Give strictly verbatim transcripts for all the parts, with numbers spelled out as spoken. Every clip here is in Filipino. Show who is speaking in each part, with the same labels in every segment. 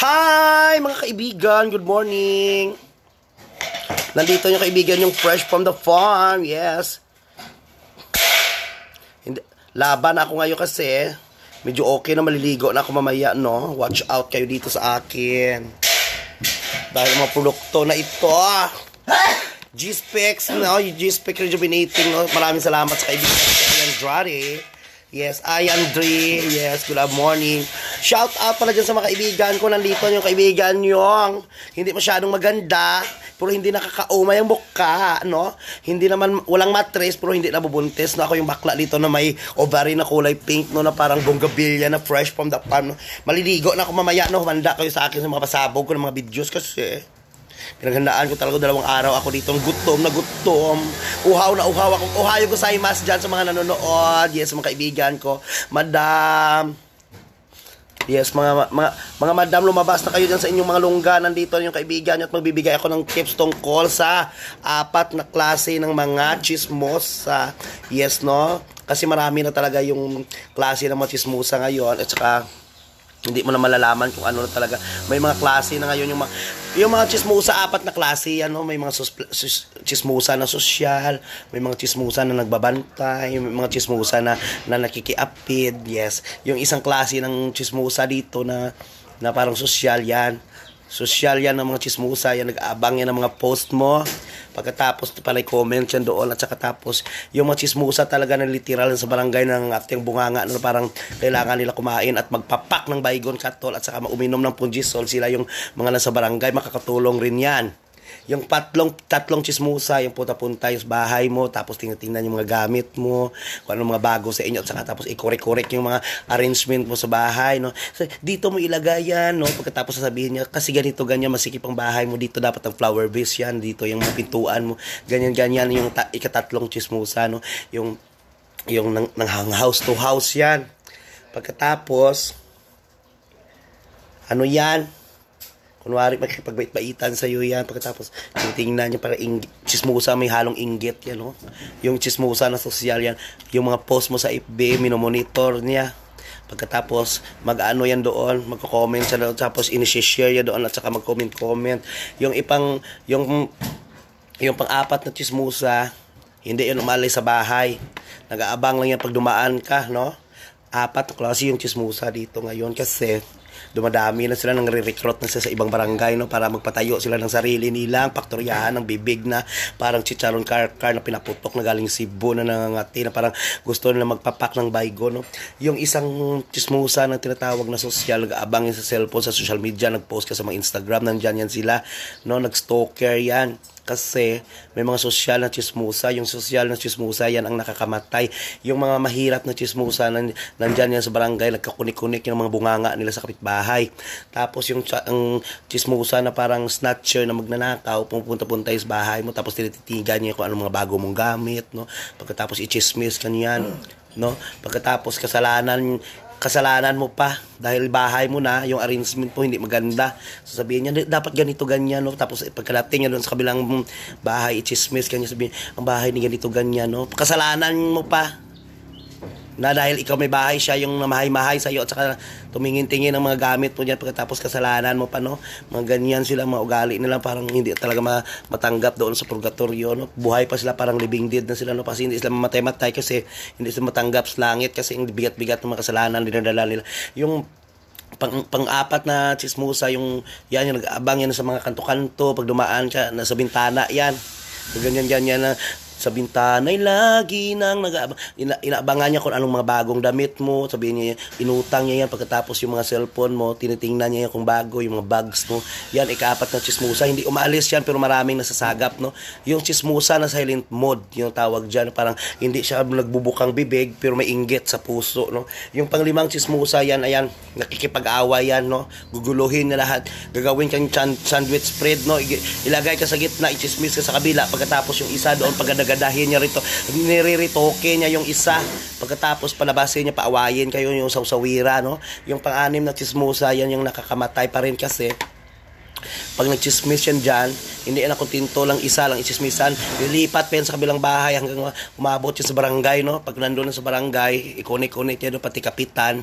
Speaker 1: Hi mga kaibigan, good morning. Nandito yung kaibigan yung fresh from the farm, yes. Hindi, laban ako ngayon kasi medyo okay na, maliligo na ako mamaya, no? Watch out kayo dito sa akin. Dahil mga produkto na ito. G-Specs, no? Yung G-Specs Rejuvenating, no? Maraming salamat sa kaibigan sa Andrade. Yes, I Andre. Yes, good morning. Shout out pala dyan sa mga kaibigan ko. Nandito yung kaibigan yung hindi masyadong maganda, pero hindi nakakaumay ang buka, no? Hindi naman, walang matres, pero hindi nabubuntis. No? Ako yung bakla dito na may ovary na kulay pink, no? Na parang bonggabilya na fresh from the farm, no? Maliligo na ako mamaya, no? Humanda kayo sa akin sa mga pasabog ko ng mga videos kasi pinaghandaan ko talaga dalawang araw ako dito, gutom na gutom, uhaw na uhaw ako. Ohayo gozaimasu dyan sa mga nanonood. Yes, mga kaibigan ko, madam. Yes, mga, mga, mga madam, lumabas na kayo dyan sa inyong mga lungga. Nandito yung kaibigan nyo at magbibigay ako ng tips tungkol sa apat na klase ng mga chismosa. Yes, no? Kasi marami na talaga yung klase ng mga chismosa ngayon, at saka hindi mo na malalaman kung ano na talaga. May mga klase na ngayon yung mga, yung mga chismosa, apat na klase, ano, may mga sus, sus, chismosa na sosyal, may mga chismosa na nagbabantay, may mga chismosa na, na nakikiapid, yes. Yung isang klase ng chismosa dito na, na parang sosyal yan. Sosyal yan ng mga chismosa, yan, nag-aabang yan ng mga post mo. Pagkatapos pala'y comment yan doon, at saka tapos yung mga chismosa talaga na literal sa barangay ng ating bunganga na parang kailangan nila kumain at magpapak ng baygon katol at saka uminom ng punjisol. Sila yung mga nasa barangay, makakatulong rin yan. Yung patlong, tatlong chismosa, yung punta-punta yung bahay mo, tapos tingnan yung mga gamit mo, kung ano mga bago sa inyo, at saka tapos i-correct-correct yung mga arrangement mo sa bahay, no? So, dito mo ilagay yan, no? Pagkatapos sasabihin niya, kasi ganito, ganyan, masikip ang bahay mo, dito dapat ang flower base yan, dito yung mga pintuan mo, ganyan-ganyan, yung ta- ikatatlong chismosa, no? Yung, yung nang, nang house to house yan. Pagkatapos, ano yan? Kunwari, magkipagbait-baitan sa'yo yan. Pagkatapos, tingnan niya para ing- chismosa, may halong inggit yan, no? Yung chismosa na sosyal yan. Yung mga post mo sa F B, minomonitor niya. Pagkatapos, mag-ano yan doon, magko-comment siya doon, tapos in-share yan doon, at saka mag-comment-comment. Yung ipang, yung, yung pang-apat na chismosa, hindi yun umalay sa bahay. Nag-aabang lang yan pag dumaan ka, no? Apat na klase yung chismosa dito ngayon kasi dumadami na sila, nang re-recruit na sila sa ibang barangay, no, para magpatayo sila ng sarili nilang paktoryahan ng bibig na parang chicharon car, car na pinaputok na galing Cebu na nangangati na parang gusto nila magpapak ng baygo, no. Yung isang chismosa na tinatawag na sosyal, nag-aabangin sa cellphone, sa social media, nag-post ka sa mga Instagram, nandyan yan sila, no, nag-stalker yan. Kasi may mga sosyal na chismosa. Yung sosyal na chismosa, yan ang nakakamatay. Yung mga mahirap na chismosa, nandyan yan sa barangay, nagkakunik-kunik yung mga bunganga nila sa kapitbahay. Tapos yung ang chismosa na parang snatcher na magnanakaw, pupunta-punta sa bahay mo, tapos tinititigan niya kung anong mga bago mong gamit, no? Pagkatapos i-chismis kanyan, no? Pagkatapos kasalanan kasalanan mo pa dahil bahay mo na, yung arrangement mo hindi maganda. Sasabihin niya, dapat ganito, ganyan, no? Tapos pagkalating niya doon sa kabilang bahay, i-chismis kanya, sabihin, ang bahay ni ganito, ganyan, no? Kasalanan mo pa na dahil ikaw may bahay, siya yung namahay-mahay sa'yo, at saka tumingin-tingin ng mga gamit mo dyan, pagkatapos kasalanan mo pa, no? Mga ganyan sila, mga ugali nila, parang hindi talaga ma- matanggap doon sa purgatorio, no? Buhay pa sila, parang living dead na sila, no? Kasi hindi sila mamatay-matay, kasi hindi sila matanggap sa langit, kasi yung bigat-bigat ng mga kasalanan dinadala nila. Yung pang, pang-apat na chismosa, yung yan, yung nag-aabang yan sa mga kanto-kanto, pag dumaan siya, nasa bintana, yan. So, ganyan-ganyan na sa bintana ay lagi nang nag ina, inaabangan niya kung anong mga bagong damit mo, sabihin niya, inutang niya yan, pagkatapos yung mga cellphone mo, tinitingnan niya yan kung bago, yung mga bags mo, yan, ikaapat na chismosa, hindi umaalis yan, pero maraming nasasagap, no? Yung chismosa na silent mode, yung tawag dyan, parang hindi siya nagbubukang bibig, pero may inggit sa puso, no? Yung panglimang chismosa, yan, ayan, nakikipag-away yan, no? Guguluhin na lahat, gagawin kang sandwich spread, no? Ilagay ka sa gitna, i-chismis ka sa kabila, pagkatapos yung isa doon, pagkadaga gadahin niya rito, nire-retoke niya yung isa, pagkatapos palabasin niya, paawayin kayo yung sawsawira, no? Yung pang-anim na chismosa, yan yung nakakamatay pa rin kasi pag nagchismis yan dyan, hindi na kontento lang isa lang ichismisan, lilipat pa yan sa kabilang bahay hanggang umabot yan sa barangay, no? Pag nandun na sa barangay, ikonik-konik yan, no? Pati kapitan,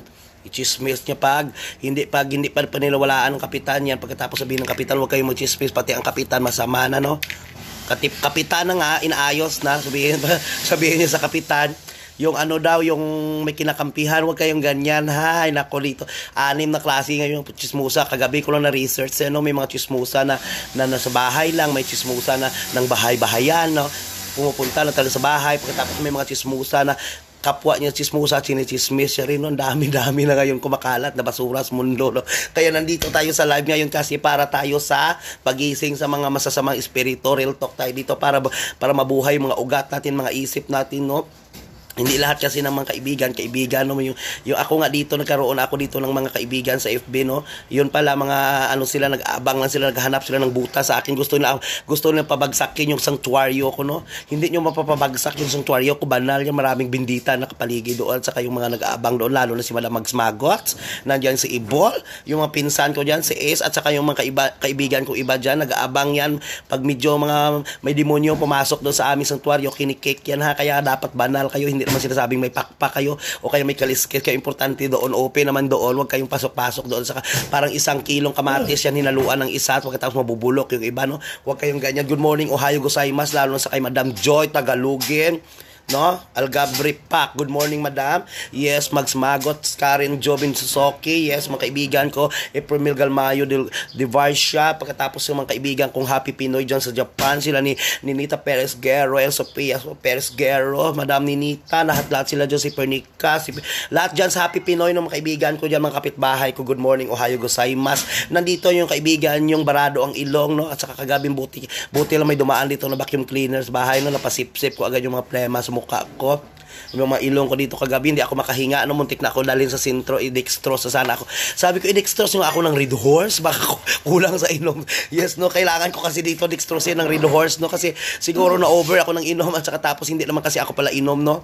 Speaker 1: i-chismis niya pag hindi pag hindi pa panilawalaan ng kapitan yan, pagkatapos sabihin ng kapitan huwag kayong mag-chismis, pati ang kapitan masama na, no? Katip, kapitan na nga, inaayos na, sabihin, sabihin niya sa kapitan, yung ano daw, yung may kinakampihan, huwag kayong ganyan, hay, nako dito, anim na klase ngayon, chismusa, kagabi ko lang na-research, eh, no? May mga chismusa na, na nasa bahay lang, may chismusa na ng bahay-bahayan, no? Pumupunta lang talaga sa bahay, pagkatapos may mga chismusa na kapwa niya chismusa, chinichismis siya rin, no? Dami-dami na ngayon kumakalat na basura sa mundo, no? Kaya nandito tayo sa live ngayon kasi para tayo sa pagising sa mga masasamang espiritu. Real talk tayo dito para para mabuhay mga ugat natin, mga isip natin, no? Hindi lahat kasi ng mga kaibigan, kaibigan, no? Yung, yung ako nga dito, nagkaroon ako dito ng mga kaibigan sa F B, no? Yun pala, mga ano sila, nag-aabang lang sila, naghahanap sila ng buta sa akin. Gusto nila, gusto nila pabagsakin yung sanctuaryo ko, no? Hindi nyo mapapabagsak yung sanctuaryo ko, banal yan, maraming bindita na kapaligid doon, saka yung mga nag-aabang doon, lalo na si Madam Mags Magots, nandiyan si Ibol, yung mga pinsan ko dyan, si Ace, at saka yung mga kaiba, kaibigan ko iba dyan, nag-aabang yan, pag medyo mga may demonyo pumasok doon sa aming sanctuaryo, kinikik yan, ha? Kaya dapat banal kayo, hindi naman sinasabing may pakpak kayo o kaya may kaliskis kayo, importante doon, open naman doon, huwag kayong pasok-pasok doon, saka parang isang kilong kamatis yan hinaluan ng isa at pagkatapos mabubulok yung iba, no? Huwag kayong ganyan. Good morning, Ohio gozaimasu, lalo na sa kay Madam Joy Tagalugin, no? Algabri Pak, good morning Madam. Yes, Mags Magot, Karen Jobin Susoki, yes, mga kaibigan ko, April Galmayo de, de Varsha, pagkatapos yung mga kaibigan kong Happy Pinoy dyan sa Japan, sila ni Ninita Perez Guerrero, El Sofia Perez Guerrero, Madam Ninita, lahat-lahat sila dyan, si Pernica, si, lahat dyan sa Happy Pinoy ng mga kaibigan ko dyan, mga kapitbahay ko, good morning, Ohio gozaimasu. Nandito yung kaibigan, yung barado ang ilong, no? At saka kagabing buti, buti lang may dumaan dito na vacuum cleaners bahay, no? Napasip-sip ko agad yung mga plema sa mukha ko, yung mga ilong ko dito kagabi, hindi ako makahinga, ano, muntik na ako dalhin sa sentro, i-dextrose sa sana ako. Sabi ko, i-dextrose yung ako ng Red Horse, baka kulang sa inom. Yes, no, kailangan ko kasi dito dextrose ng Red Horse, no, kasi siguro na over ako ng inom at saka tapos hindi naman kasi ako pala inom, no.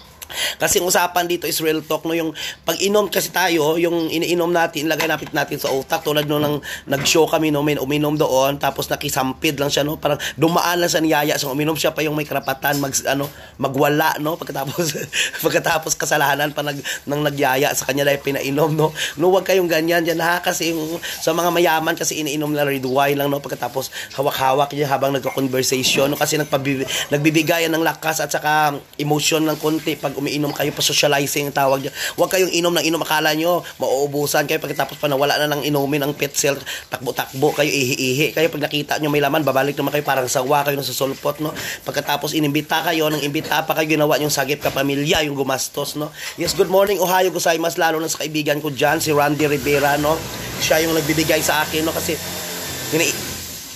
Speaker 1: Kasi ang usapan dito is real talk, no? Yung pag inom kasi tayo, yung iniinom natin, ilagay natin natin sa utak, tulad nung nang nag-show kami, no, may uminom doon, tapos nakisampid lang siya, no, parang dumaan lang sa niyaya, so uminom siya pa yung may karapatan mag ano, magwala, no, pagkatapos pagkatapos kasalanan pa nag nang nagyaya sa kanya dahil pinainom, no. No, wag kayong ganyan diyan, ha, kasi yung, sa mga mayaman kasi iniinom na red wine lang, no, pagkatapos hawak-hawak niya habang nagko-conversation, no, kasi nagpabi, nagbibigayan ng lakas at saka emotion ng konti pag umiinom kayo, pa socializing ang tawag dyan. Huwag kayong inom ng inom, akala nyo mauubusan kayo, pagkatapos pa nawala na ng inumin ang pet cell, takbo-takbo kayo, ihi-ihi kayo, pag nakita nyo may laman, babalik naman kayo, parang sawa kayo sa sulpot, no? Pagkatapos inimbita kayo, nang imbita pa kayo, ginawa yung sagip kapamilya, yung gumastos, no? Yes, good morning, Ohio gozaimasu, lalo na sa kaibigan ko dyan, si Randy Rivera, no? Siya yung nagbibigay sa akin, no? Kasi yun,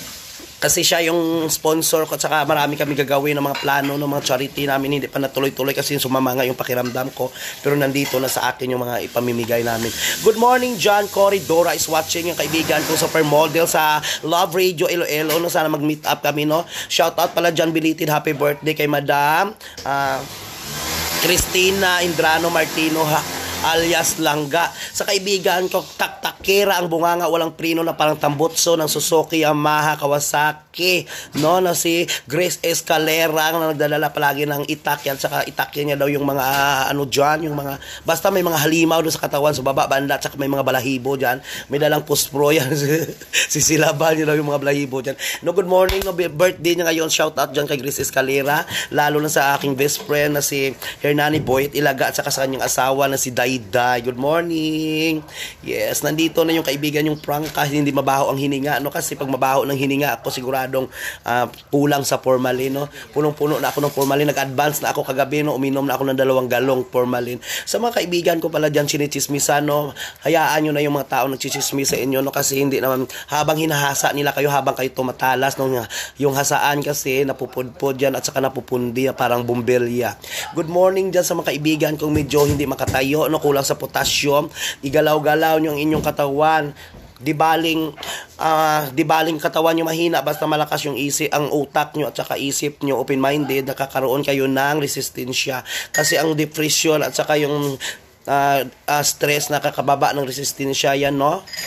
Speaker 1: kasi siya yung sponsor ko at saka marami kami gagawin ng mga plano ng mga charity namin, hindi pa natuloy-tuloy kasi sumama nga yung pakiramdam ko, pero nandito na sa akin yung mga ipamimigay namin. Good morning, John Cory Dora is watching, yung kaibigan ko supermodel sa Love Radio Iloilo, no? Sana mag-meet up kami, no? Shout out pala John Bilitin, happy birthday kay Madam uh, Cristina Indrano Martino, ha, alias Langga. Sa kaibigan ko, taktakera ang bunganga, walang prino na parang tambutso ng Suzuki, Yamaha, Kawasaki, no, na si Grace Escalera na nagdadala palagi ng itak yan, saka itak yan niya daw yung mga uh, ano dyan, yung mga, basta may mga halimaw doon sa katawan, sa baba, banda, saka may mga balahibo dyan, may dalang puspro yan, si Silaban yun daw yung mga balahibo dyan. No, good morning, no, birthday niya ngayon, shout out dyan kay Grace Escalera, lalo na sa aking best friend na si Hernani Boyet Ilaga, at saka sa kanyang asawa na si Day. Good morning. Yes, nandito na yung kaibigan yung prank kasi hindi mabaho ang hininga, no, kasi pag mabaho ng hininga ako siguradong uh, kulang sa formalin, no. Punong-puno na ako ng formalin, nag-advance na ako kagabi, no, uminom na ako ng dalawang galong formalin. Sa mga kaibigan ko pala diyan sinichismisan, no, hayaan niyo na yung mga tao nagchichismis sa inyo, no, kasi hindi naman habang hinahasa nila kayo, habang kayo tumatalas, no, yung hasaan kasi napupudpod diyan at saka napupundi parang bumbelya. Good morning diyan sa mga kaibigan kong medyo hindi makatayo, no, kulang sa potassium, igalaw-galaw nyo ang inyong katawan, di baling uh, di baling katawan nyo mahina, basta malakas yung isip, ang utak nyo at saka isip nyo open-minded, nakakaroon kayo ng resistensya, kasi ang depression at saka yung uh, uh, stress nakakababa ng resistensya yan, no.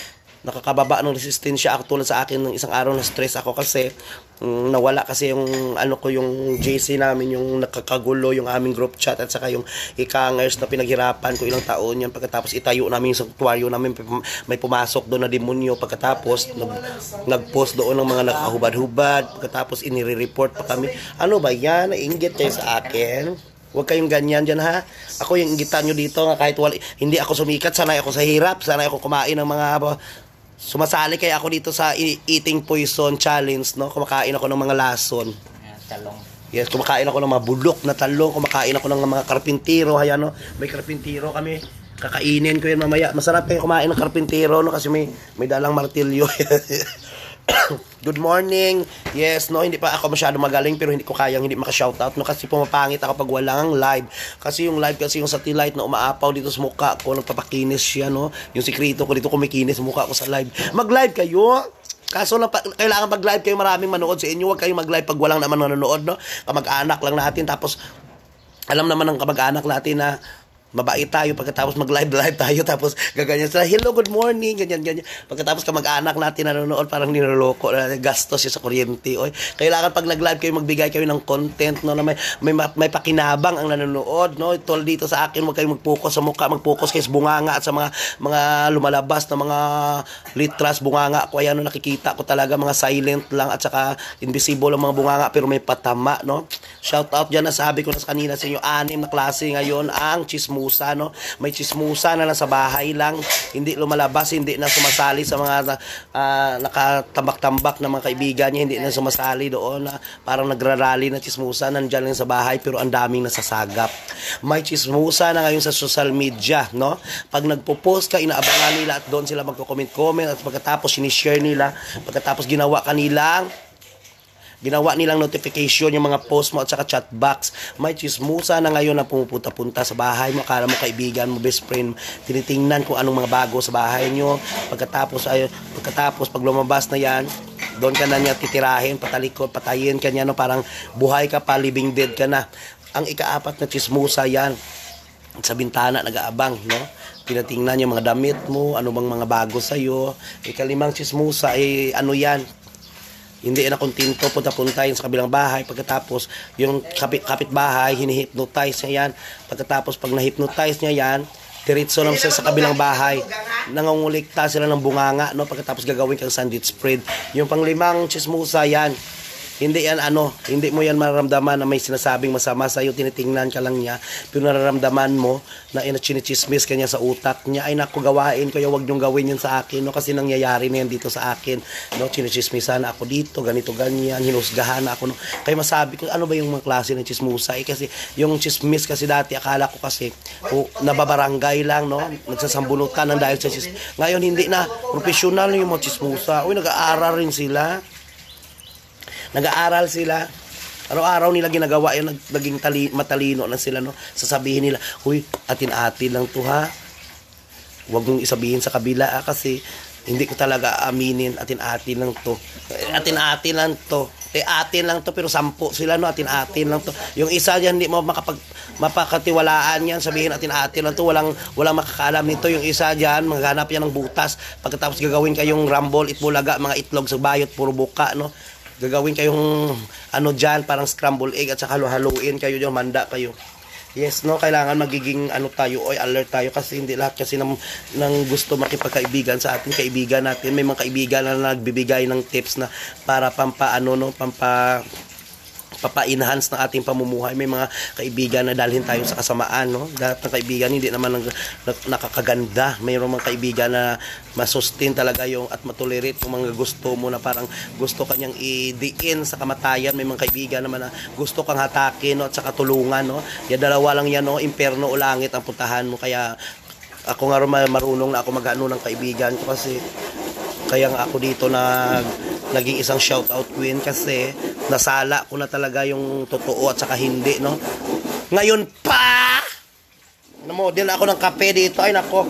Speaker 1: nakakababa ng resistensya ako tulad sa akin ng isang araw na stress ako kasi um, nawala kasi yung ano ko yung J C namin yung nakakagulo yung aming group chat at saka yung ikangers na pinaghirapan ko ilang taon yan pagkatapos itayo namin yung sanctuaryo namin may pumasok doon na demonyo pagkatapos nag, nag-post doon ng mga nakahubad-hubad pagkatapos inire-report pa kami ano ba yan nainggit kayo sa akin. Huwag kayong ganyan dyan ha. Ako yung inggitan nyo dito nga kahit wala, hindi ako sumikat, sanay ako sa hirap, sanay ako kumain ng mga sumasali kaya ako dito sa eating poison challenge, no? Kumakain ako ng mga lason.
Speaker 2: Talong.
Speaker 1: Yes, kumakain ako ng mga bulok na talong, kumakain ako ng mga karpintero, ayan no. May karpintero kami. Kakainin ko yan mamaya. Masarap kayo kumain ng karpintero no kasi may may dalang martilyo. Good morning. Yes, no, hindi pa ako masyado magaling pero hindi ko kayang hindi maka-shoutout no kasi pumapangit ako pag walang live. Kasi yung live kasi yung satellite na umaapaw dito sa mukha ko, nagpapakinis siya no. Yung sikreto ko dito kumikinis mukha ko sa live. Mag-live kayo. Kaso lang pa, kailangan mag-live kayo maraming manood sa inyo. Huwag kayong mag-live pag walang naman nanonood no. Kamag-anak lang natin tapos alam naman ng kamag-anak natin na mabait tayo pagkatapos mag-live-live tayo tapos gaganyan sila, hello, good morning, ganyan, ganyan. Pagkatapos ka mag-anak natin nanonood, parang niloloko, gastos siya sa kuryente. Oy, kailangan pag nag-live kayo, magbigay kayo ng content, no, na may, may, may pakinabang ang nanonood, no. Tol dito sa akin, huwag kayong mag-focus sa mukha, mag-focus kayo sa bunganga at sa mga, mga lumalabas na mga litras, bunganga ko, ayan, no, nakikita ko talaga, mga silent lang at saka invisible ang mga bunganga pero may patama, no. Shout out dyan, nasabi ko na sa kanina sa inyo, anim na klase ngayon ang chismusa, no? May chismusa na lang sa bahay lang, hindi lumalabas, hindi na sumasali sa mga uh, nakatambak-tambak na mga kaibigan niya, hindi na sumasali doon na parang nagrarally na chismusa, nandiyan lang sa bahay pero ang daming nasasagap. May chismusa na ngayon sa social media, no? Pag nagpo-post ka, inaabangan nila at doon sila magko-comment-comment at pagkatapos sinishare nila, pagkatapos ginawa kanilang Ginawa nilang notification yung mga post mo at saka chat box. May chismusa na ngayon na pumupunta-punta sa bahay mo. Akala mo kaibigan mo, best friend. Tinitingnan kung anong mga bago sa bahay nyo. Pagkatapos, ay, pagkatapos pag lumabas na yan, doon ka na niya titirahin, patalikod, patayin ka niya, no? Parang buhay ka pa, living dead ka na. Ang ikaapat na chismusa yan, sa bintana nag-aabang, no? Pinatingnan yung mga damit mo, ano bang mga bago sa'yo. Ikalimang chismusa, eh, ano yan? Hindi na kontento, punta-punta yun sa kabilang bahay. Pagkatapos, yung kapit, kapitbahay, hinihypnotize niya yan. Pagkatapos, pag na-hypnotize niya yan, diretso lang siya sa kabilang bahay. Nangungulikta sila ng bunganga, no? Pagkatapos gagawin kang sandwich spread. Yung panglimang chismusa yan, hindi yan ano, hindi mo yan mararamdaman na may sinasabing masama sa'yo, tinitingnan ka lang niya, pero nararamdaman mo na inachinichismis ka niya sa utak niya, ay naku, gawain ko, wag niyong gawin yun sa akin, no, kasi nangyayari na yan dito sa akin, no, chinichismisan ako dito, ganito, ganyan, hinusgahan na ako, no, kaya masabi ko, ano ba yung mga klase ng chismusa, eh, kasi yung chismis kasi dati, akala ko kasi, oh, nababarangay lang, no, nagsasambunutan ng dahil sa chismis, ngayon hindi na, professional yung mga chismusa, uy, nag-aaral rin sila, nag-aaral sila. Araw-araw nila ginagawa yun, naging tali, matalino na sila, no? Sasabihin nila, huy, atin-atin lang to ha. Huwag mong isabihin sa kabila ha, kasi hindi ko talaga aminin, atin-atin lang to. Atin-atin lang to. Eh, atin lang to, pero sampo sila, no? Atin-atin lang to. Yung isa dyan, hindi mo makapag, mapakatiwalaan yan, sabihin atin-atin lang to, walang, walang makakaalam nito. Yung isa dyan, maghanap yan ng butas. Pagkatapos gagawin kayong rumble, itbulaga, mga itlog sa bayot, puro buka, no? Gagawin kayong ano dyan, parang scramble egg at saka halo-haluin kayo dyan, manda kayo. Yes, no, kailangan magiging ano tayo, oy, alert tayo kasi hindi lahat kasi ng, ng gusto makipagkaibigan sa ating kaibigan natin. May mga kaibigan na nagbibigay ng tips na para pampa ano, no, pampa papa-enhance ng ating pamumuhay. May mga kaibigan na dalhin tayo sa kasamaan, no? Lahat ng kaibigan hindi naman nag, nag, nakakaganda. Mayroong mga kaibigan na masustain talaga yung at matolerate yung mga gusto mo na parang gusto kanyang i-diin sa kamatayan. May mga kaibigan naman na gusto kang hatakin, no? At saka tulungan, no? Yan dalawa lang yan, no? Imperno o langit ang puntahan mo. Kaya ako nga rin marunong na ako mag-ano ng kaibigan ko kasi kaya nga ako dito nag naging isang shoutout queen kasi nasala ko na talaga yung totoo at saka hindi, no? Ngayon pa! Namodel ako ng kape dito. Ay, nako.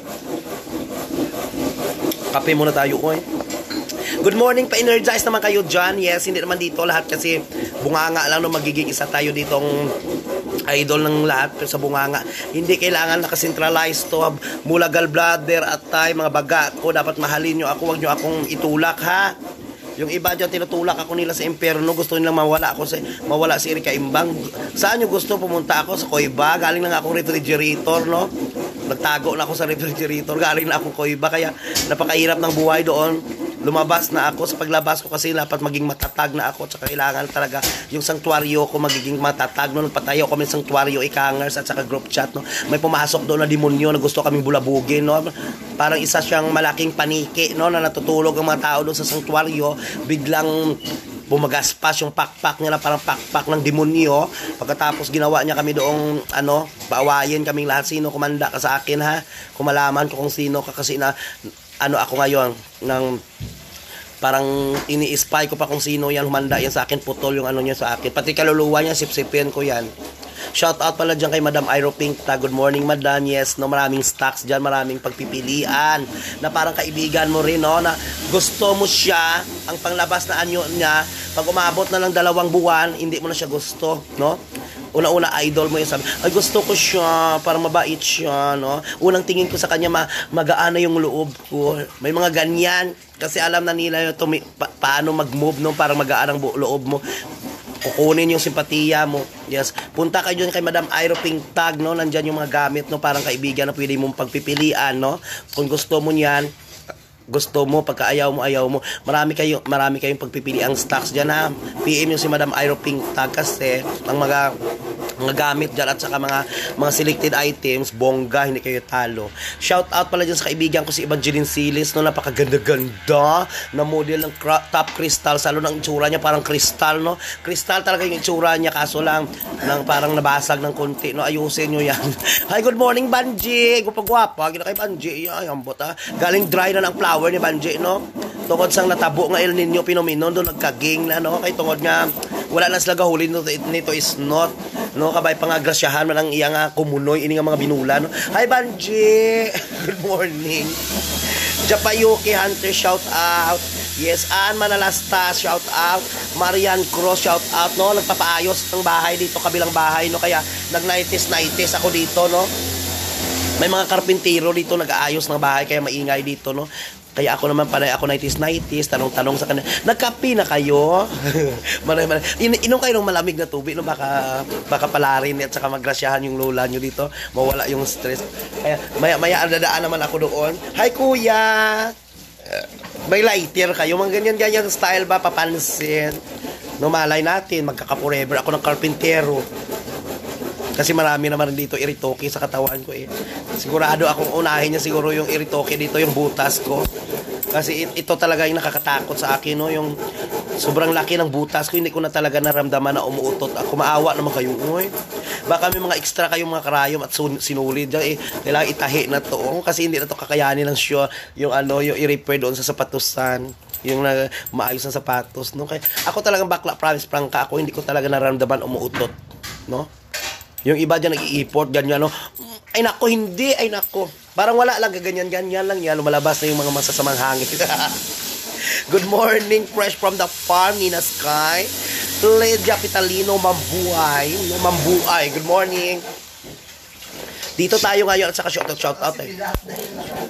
Speaker 1: Kape muna tayo, oy. Good morning, pa-energize naman kayo dyan. Yes, hindi naman dito lahat kasi bunganga lang no, magiging isa tayo ditong idol ng lahat sa bunganga. Hindi kailangan nakasentralize to. Mula gallbladder at tay, mga baga ko, dapat mahalin nyo ako, wag nyo akong itulak ha. Yung iba dyan, tinutulak ako nila sa impyerno, gusto nilang mawala ako sa, mawala si Erika Imbang. Saan nyo gusto pumunta ako? Sa Koiba, galing lang akong refrigerator, no? Nagtago na ako sa refrigerator, galing na akong Koiba, kaya napakahirap ng buhay doon. Lumabas na ako, sa paglabas ko kasi dapat maging matatag na ako, tsaka kailangan talaga yung sanctuaryo ko magiging matatag. No, nagpatayo kami ng sanctuaryo, ikangers at saka group chat, no. May pumasok doon na demonyo na gusto kaming bulabugin, no. Parang isa siyang malaking paniki, no, na natutulog ang mga tao doon sa sanctuaryo, biglang bumagaspas yung pakpak nila, parang pakpak ng demonyo. Pagkatapos ginawa niya kami doong ano, paawayin kaming lahat. Sino kumanda ka sa akin ha? Kumalaman ko kung sino ka, kasi na ano ako ngayon ng parang ini-spy ko pa kung sino yan, humanda yan sa akin, putol yung ano niya sa akin, pati kaluluwa niya, sipsipin ko yan. Shout out pala dyan kay Madam Iro Pinta. Good morning, Madam. Yes, no, maraming stocks dyan, maraming pagpipilian na parang kaibigan mo rin, no, na gusto mo siya, ang panglabas na anyo niya, pag umabot na ng dalawang buwan, hindi mo na siya gusto, no. Una-una, idol mo yung sabi, ay gusto ko siya, parang mabait siya, no. Unang tingin ko sa kanya, ma magaan na yung loob ko. May mga ganyan, kasi alam na nila yung tumi pa paano mag-move, no, parang magaan ang loob mo. Kukunin yung simpatiya mo. Yes. Punta kayo dyan kay Madam Iro Pingtag, no. Nandyan yung mga gamit, no, parang kaibigan na pwede mong pagpipilian, no. Kung gusto mo niyan, gusto mo, pagka ayaw mo, ayaw mo, marami kayo, marami kayong pagpipili ang stocks dyan ha. P M yung si Madam Iro Pingtag, kasi ang mga mga gamit dyan at saka mga mga selected items, bongga, hindi kayo talo. Shout out pala dyan sa kaibigan ko si Evangeline Silis, no, napakaganda-ganda na model ng top crystal, salo ng itsura niya parang crystal, no. Crystal talaga yung itsura niya, kaso lang nang parang nabasag ng konti, no. Ayusin nyo yan. Hi, good morning Banji, gupagwapa, gina kay Banji, ay ambot ha. Galing dry na ng flower ni Banji, no. Tungod sang natabo nga El Nino Phenomenon, doon nagkaging na, no, kay tungod nga wala na sila gahuli nito, nito is not, no, kabay pangagrasyahan man ang iyang uh, kumunoy ini nga mga binula, no. Hi Banji, good morning. Japayuki Hunter, shout out. Yes, Ann Manalasta, shout out. Marian Cruz, shout out, no. Nagpapaayos ng bahay dito, kabilang bahay, no, kaya nag-nineties-nineties ako dito, no. May mga karpintero dito nag-aayos ng bahay, kaya maingay dito, no. Kaya ako naman pala, ako nineties-nineties, tanong-tanong sa kanila, nagkapi na kayo? Maray, maray. In inom kayo ng malamig na tubig, no? Baka, baka palarin at saka magrasyahan yung lola nyo dito, mawala yung stress. Kaya maya-maya dadaan naman ako doon. Hi kuya! Uh, may lighter kayo, mga ganyan-ganyan style ba, papansin? No, malay natin, magkaka-forever ako ng karpintero. Kasi marami naman dito iritoke sa katawan ko eh. Sigurado akong unahin niya siguro yung iritoke dito, yung butas ko. Kasi ito talaga yung nakakatakot sa akin, no? Yung sobrang laki ng butas ko, hindi ko na talaga naramdaman na umuutot ako. Maawa naman kayo, oy. Baka may mga extra kayong mga karayom at sinulid dyan, eh, kailangan itahi na to. Kasi hindi na to kakayanin ng show, yung ano, yung i-repair doon sa sapatusan. Yung na maayos na sapatos, no? Kaya ako talagang bakla, promise, prangka ako, hindi ko talaga naramdaman umuutot, no? Yung iba dyan nag-i-import, ganyan, no? Ay nako, hindi, ay nako. Parang wala lang, ganyan-ganyan lang yan. Lumalabas na yung mga masasamang hangin. Good morning, fresh from the farm, Nina Sky. Lydia Pitalino, Mambuhay. Mambuhay, good morning. Dito tayo ngayon at saka shoutout, shoutout eh.